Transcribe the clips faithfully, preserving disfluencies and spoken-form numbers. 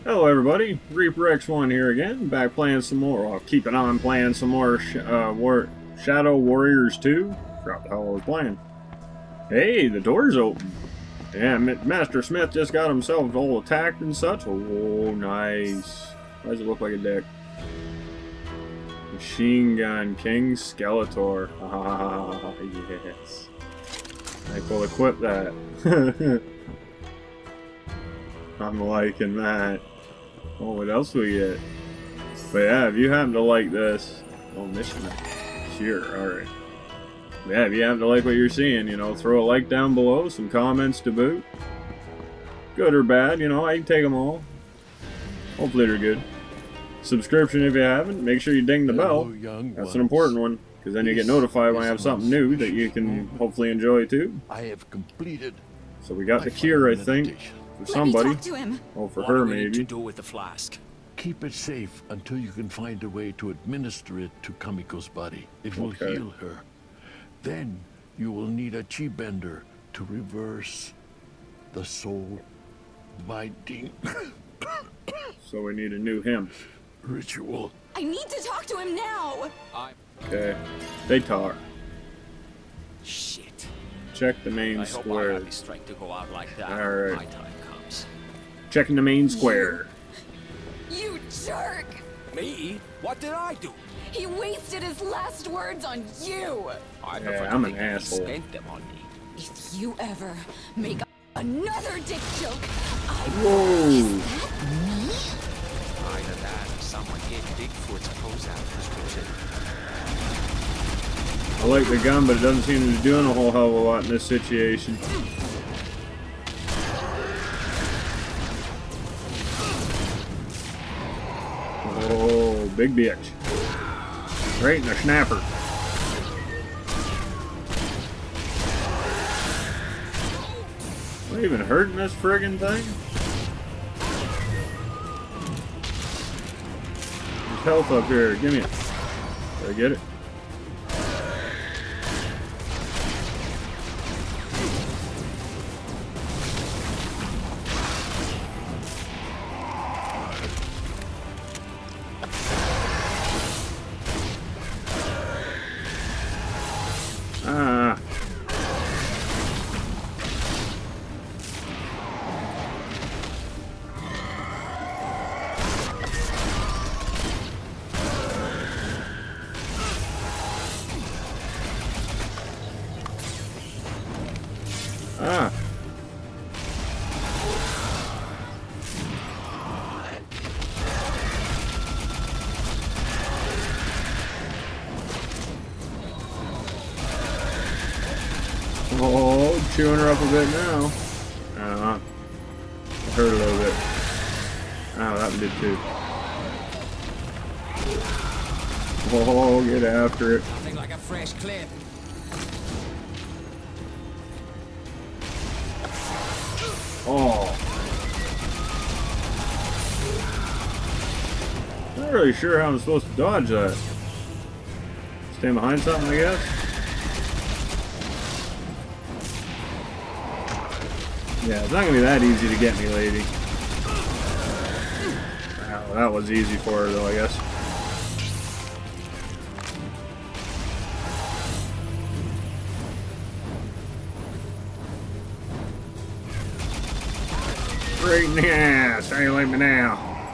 Hello everybody, Reaper X one here again, back playing some more, well, keeping on playing some more sh uh, War Shadow Warriors two. Forgot the hell I was playing. Hey, the door's open. Yeah, Master Smith just got himself all attacked and such. Oh, nice. Why does it look like a deck? Machine Gun King Skeletor. Ah, yes. I will equip that. I'm liking that. Oh, what else we get? But yeah, if you happen to like this, oh, mission, sure, alright. Yeah, if you happen to like what you're seeing, you know, throw a like down below, some comments to boot. Good or bad, you know, I can take them all. Hopefully they're good. Subscription if you haven't, make sure you ding the bell. That's an important one, because then you get notified when I have something new that you can hopefully enjoy too. I have completed. So we got the cure, I think. For somebody. Oh, for her maybe. To do with the flask? Keep it safe until you can find a way to administer it to Kamiko's body. It will Okay. heal her. Then you will need a chi bender to reverse the soul binding So we need a new him. ritual. I need to talk to him now. I... Okay. They talk. Shit. Check the main I hope I square. have the strength to go out like that Alright. when my time comes. Checking the main square. You jerk! Me? What did I do? He wasted his last words on you. I Yeah, prefer to I'm an think that he asshole. spent them on me. If you ever make another dick joke, I Whoa. me? Either that or someone gave Bigfoot's close-out prescription. I like the gun, but it doesn't seem to be doing a whole hell of a lot in this situation. Oh, big bitch. Right in the snapper. Am I even hurting this friggin' thing? There's health up here. Give me it. Did I get it? Ah. Ah. Oh, chewing her up a bit now. Uh, it hurt a little bit. Oh, that one did too. Oh, get after it. Nothing like a fresh clip. Oh. Not really sure how I'm supposed to dodge that. Stand behind something, I guess. Yeah, it's not gonna be that easy to get me, lady. Wow, that was easy for her, though, I guess. Right in the ass. How you like me now?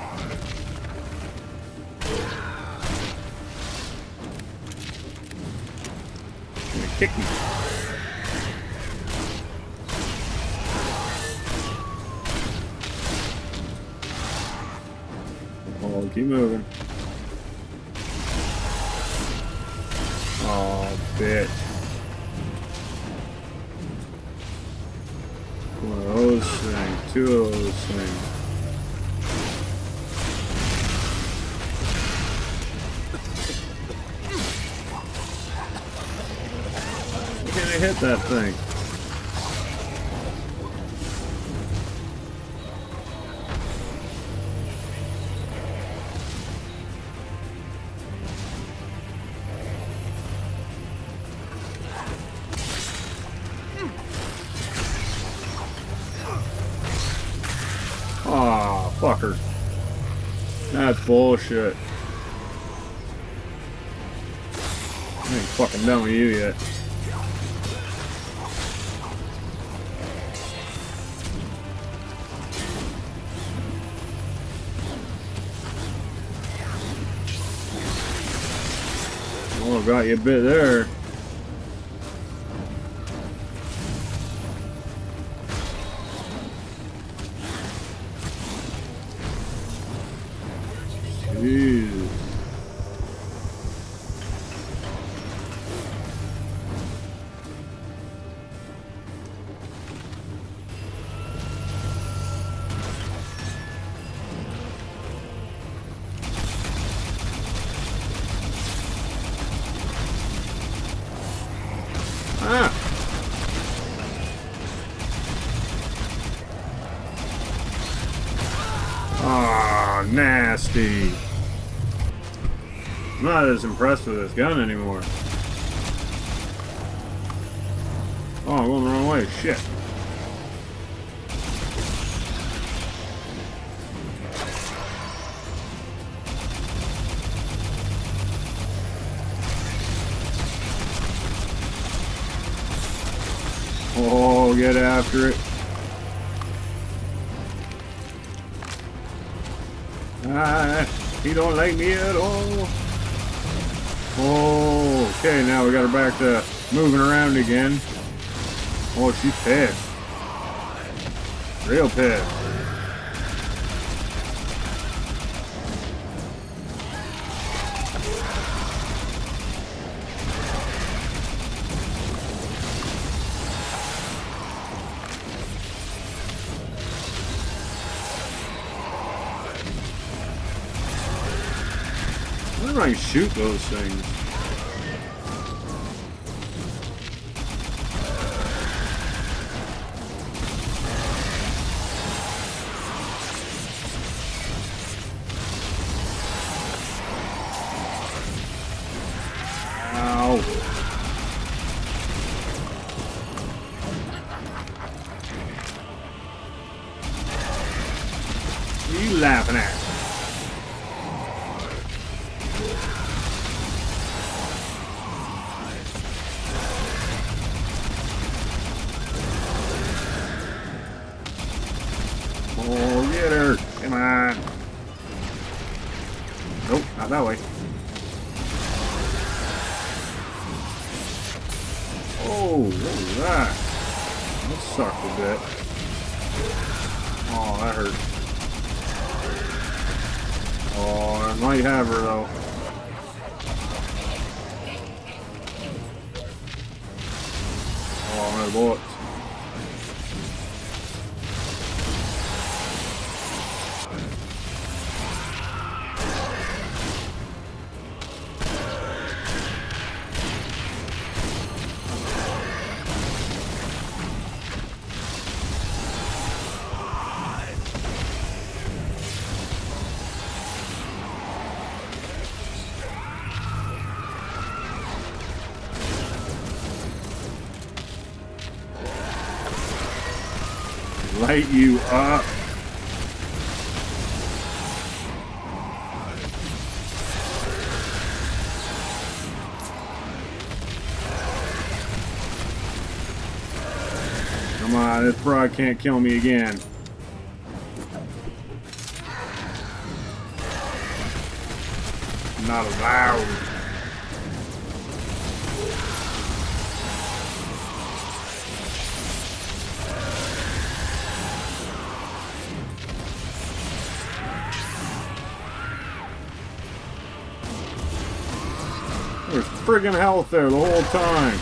Gonna kick me. Oh, keep moving. Oh, bitch. One of those things, two of those things. Why can't I hit that thing? Aw, fucker. That's bullshit. I ain't fucking done with you yet. Oh, got you a bit there. Jesus. Ah. Ah, nasty. I'm not as impressed with this gun anymore. Oh, I'm going the wrong way. Shit. Oh, get after it. Ah, he don't like me at all. Oh, okay, now we got her back to moving around again. Oh, she's pissed. Real pissed. Where do I shoot those things? Ow. What are you laughing at? Oh, get her. Come on. Nope, not that way. Oh, what was that? That sucked a bit. Oh, that hurt. Oh, I might have her though. Oh, I'm out of bullets. Light you up. Come on, this broad can't kill me again. Not allowed. There's friggin' health there the whole time.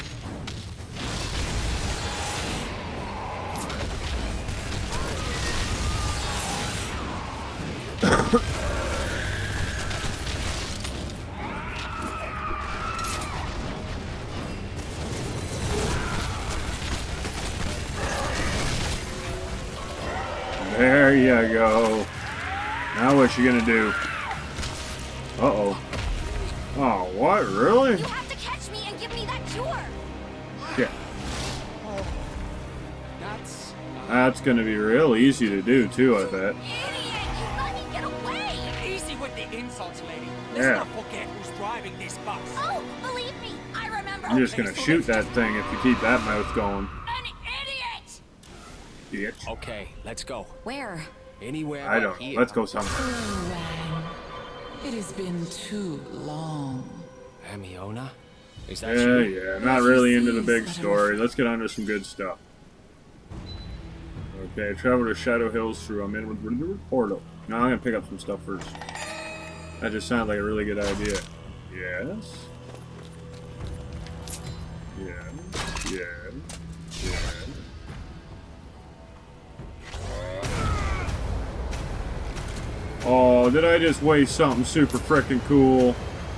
There you go. Now what's she gonna do? Uh-oh. Oh, what? Really? You have to catch me and give me that cure. Shit. Oh, that's... That's gonna be real easy to do, too, I bet. Idiot! You let me get away! the insults, lady. Yeah. Let's not forget who's driving this bus. Oh, believe me, I remember. I'm just gonna shoot that thing if you keep that mouth going. An idiot! Bitch. Okay, let's go. Where? Anywhere I but don't know. here. Let's go somewhere. Oh, Wang. It has been too long. Hermione? Is that Yeah, you? yeah. I'm not really into the big story. Let's get on to some good stuff. Okay, travel to Shadow Hills through a minute portal. Now I'm gonna pick up some stuff first. That just sounds like a really good idea. Yes. Yes. Yes. Yes. Oh, did I just waste something super freaking cool?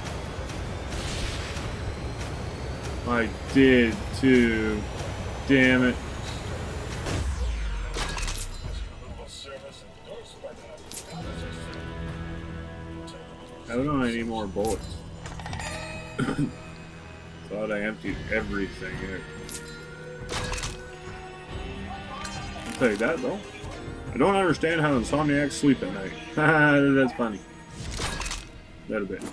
I did too. Damn it. I don't need more bullets. Thought I emptied everything here. I'll tell you that though. I don't understand how insomniacs sleep at night. Haha, that's funny. That a bit.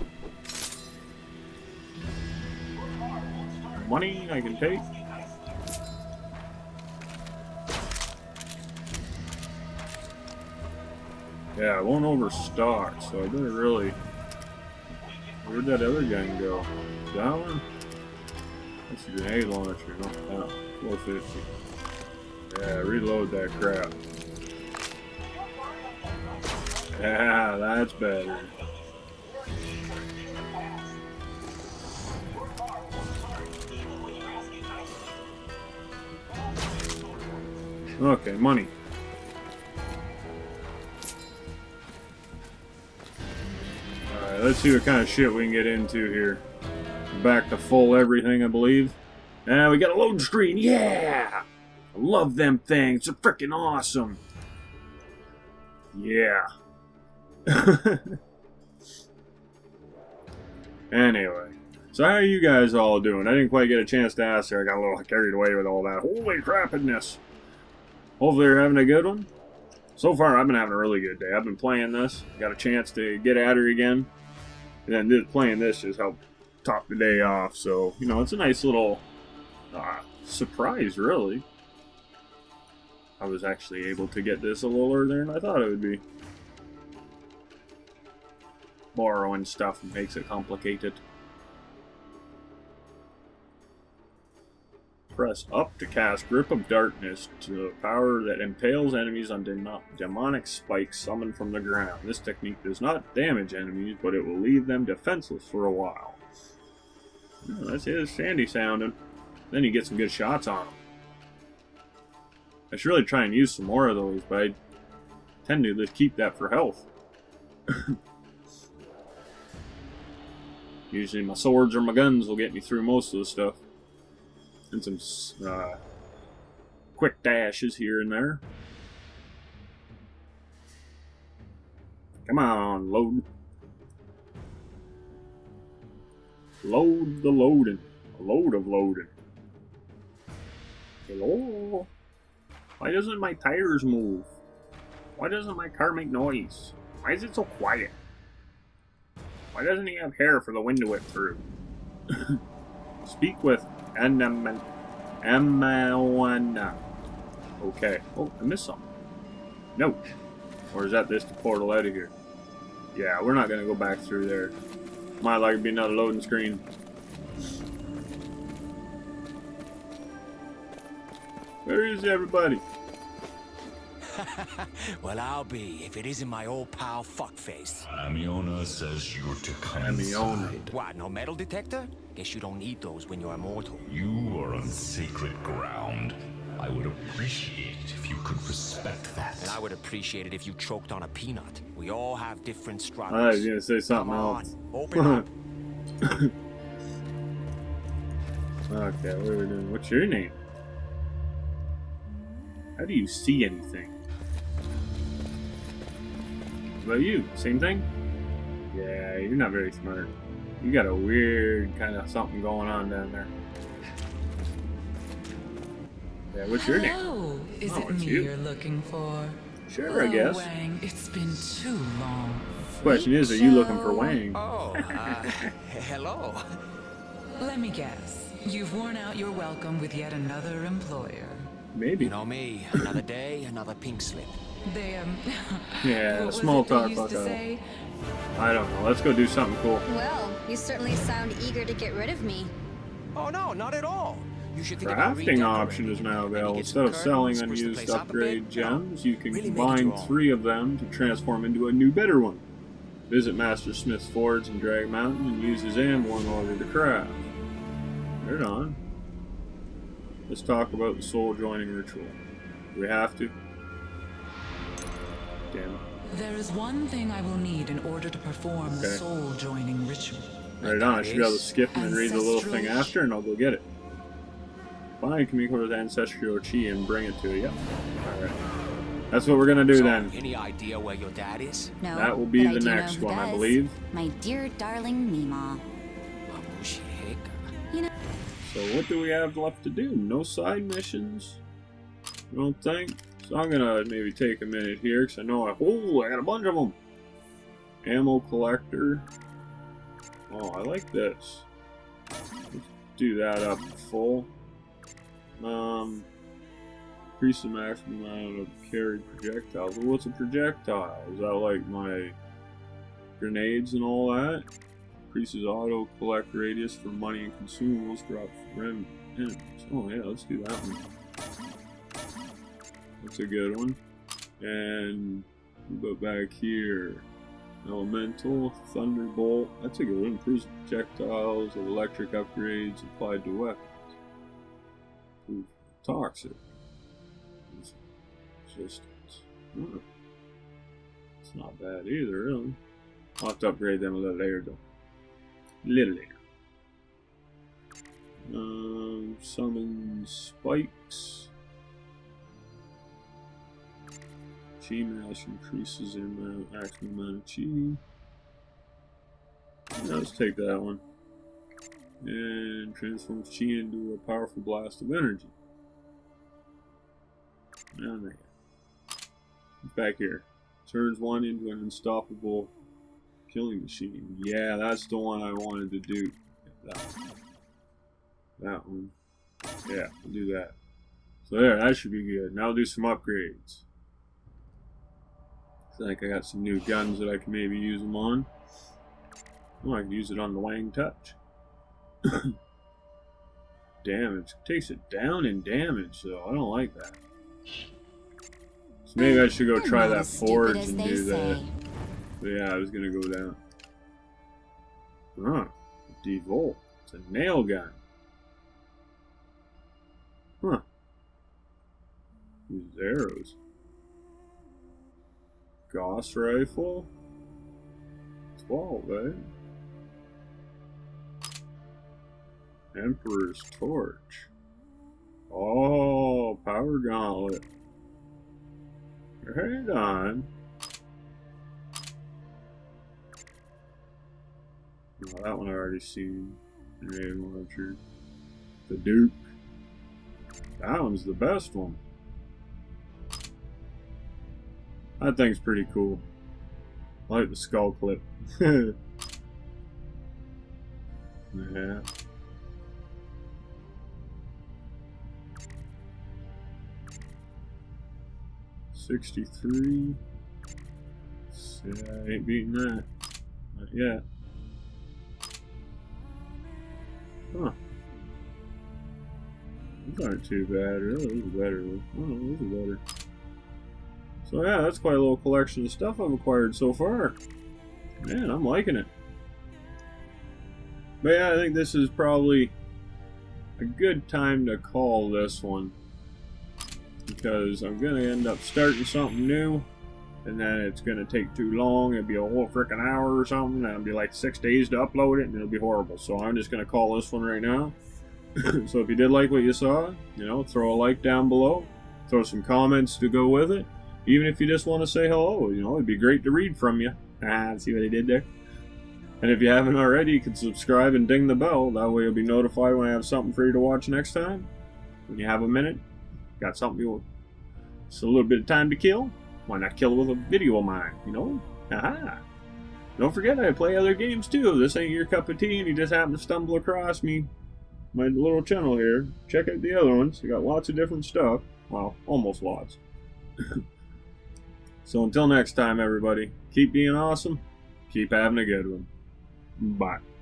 Money I can take. Yeah, I won't overstock, so I better really... Where'd that other gun go? That one? That's a grenade launcher, not that. four fifty. Yeah, reload that crap. Yeah, that's better. Okay, money. Alright, let's see what kind of shit we can get into here. Back to full everything, I believe. And we got a load screen, yeah! I love them things, they're freaking awesome. Yeah. Anyway, so how are you guys all doing? I didn't quite get a chance to ask there. I got a little carried away with all that. Holy crappiness. Hopefully you're having a good one. So far, I've been having a really good day. I've been playing this. Got a chance to get at her again. And then this, playing this just helped top the day off. So, you know, it's a nice little uh, surprise, really. I was actually able to get this a little earlier than I thought it would be. Borrowing stuff makes it complicated. Press up to cast Grip of Darkness to a power that impales enemies on demo demonic spikes summoned from the ground. This technique does not damage enemies, but it will leave them defenseless for a while. Oh, that's his sandy sounding. Then you get some good shots on them. I should really try and use some more of those, but I tend to just keep that for health. Usually my swords or my guns will get me through most of the stuff. And some uh, quick dashes here and there. Come on, load. Load the loading. A load of loading. Hello? Why doesn't my tires move? Why doesn't my car make noise? Why is it so quiet? Why doesn't he have hair for the wind to whip through? Speak with Anna. Emma. Okay. Oh, I missed something. No. Or is that this the portal out of here? Yeah, we're not gonna go back through there. Might like to be another loading screen. Where is everybody? Well, I'll be if it isn't my old pal Fuckface. Amiona says you're to come Amiona. inside. What, no metal detector? Guess you don't need those when you're immortal. You are on sacred ground. I would appreciate if you could respect that. And I would appreciate it if you choked on a peanut. We all have different struggles. I was gonna say something Come else. on, open up. Okay, what are we doing? What's your name? How do you see anything? What about you? Same thing? Yeah, you're not very smart. You got a weird kind of something going on down there. Yeah, what's your name? Hello. Is Oh, it it's me you. you're looking for? Sure, I Oh, guess. Wang, it's been too long. question is, are you looking for Wang? Oh, uh, hello. Let me guess. You've worn out your welcome with yet another employer. Maybe. You know me. Another day, another pink slip. They, um... Yeah, what was small it they talk, used fuck to out. say? I don't know. Let's go do something cool. Well, you certainly sound eager to get rid of me. Oh no, not at all. You should think about Crafting redecorating. option is now Maybe available. get Instead some of selling curtains, spruce the unused place up a upgrade bit, you know, gems, you can really make it combine your own. three of them to transform into a new, better one. Visit Master Smith's Forge in Drag Mountain and use his ammo in order to craft. Right on. Let's talk about the soul joining ritual. Do we have to? Damn it. There is one thing I will need in order to perform the Okay. soul joining ritual. Right on. I should be able to skip and then read the little thing Ancestral after, and I'll go get it. Find Kamiko's ancestral chi and bring it to you. Yep. Alright. That's what we're gonna do So, then. any idea where your dad is? No, That will be but I the do know next who one, I does. believe. My dear darling Mima. You know, So what do we have left to do? No side missions? I don't think. So I'm gonna maybe take a minute here, because I know I... Oh, I got a bunch of them! Ammo collector. Oh, I like this. Let's do that up full. Um... Increase the maximum amount of carried projectiles. Well, what's a projectile? Is that like my grenades and all that? Increases auto collect radius for money and consumables. Drop rem enemies. Oh yeah, let's do that one. That's a good one. And we'll go back here. Elemental, Thunderbolt. That's a good one. Improves projectiles of electric upgrades applied to weapons. Improve toxic. Resistance. Oh. It's not bad either, really. I'll have to upgrade them a little later, though. Little later. Um, summon spikes. Chi mass increases the amount, maximum amount of chi. Yeah, let's take that one. And transforms chi into a powerful blast of energy. Down there. Back here. Turns one into an unstoppable killing machine. Yeah, that's the one I wanted to do. That one. That one. Yeah, we'll do that. So there, that should be good. Now I'll do some upgrades. I think I got some new guns that I can maybe use them on. Oh, I can use it on the Wang Touch. Damage. Takes it down in damage, so I don't like that. So maybe I should go You're try not that as stupid forge as and they do that. say. But yeah, I was gonna go down. Huh. D-Volt. It's a nail gun. Huh. Use arrows. Gauss rifle. twelve, eh? Emperor's torch. Oh, power gauntlet. Right on. Oh, that one I already seen. Grenade launcher. The Duke. That one's the best one. That thing's pretty cool. I like the skull clip. Yeah. sixty-three. Yeah, I ain't beating that. Not yet. Huh. These aren't too bad, really. These are better. Oh, these are better. So yeah, that's quite a little collection of stuff I've acquired so far. Man, I'm liking it. But yeah, I think this is probably a good time to call this one. Because I'm going to end up starting something new. And then it's going to take too long. It'll be a whole freaking hour or something. And it'll be like six days to upload it. And it'll be horrible. So I'm just going to call this one right now. So if you did like what you saw, you know, throw a like down below. Throw some comments to go with it. Even if you just want to say hello, you know, it'd be great to read from you. Ah, see what I did there? And if you haven't already, you can subscribe and ding the bell. That way you'll be notified when I have something for you to watch next time. When you have a minute, got something you want, just a little bit of time to kill, why not kill it with a video of mine, you know? Aha! Don't forget I play other games too. If this ain't your cup of tea and you just happen to stumble across me, my little channel here, check out the other ones. I got lots of different stuff. Well, almost lots. So until next time, everybody, keep being awesome. Keep having a good one. Bye.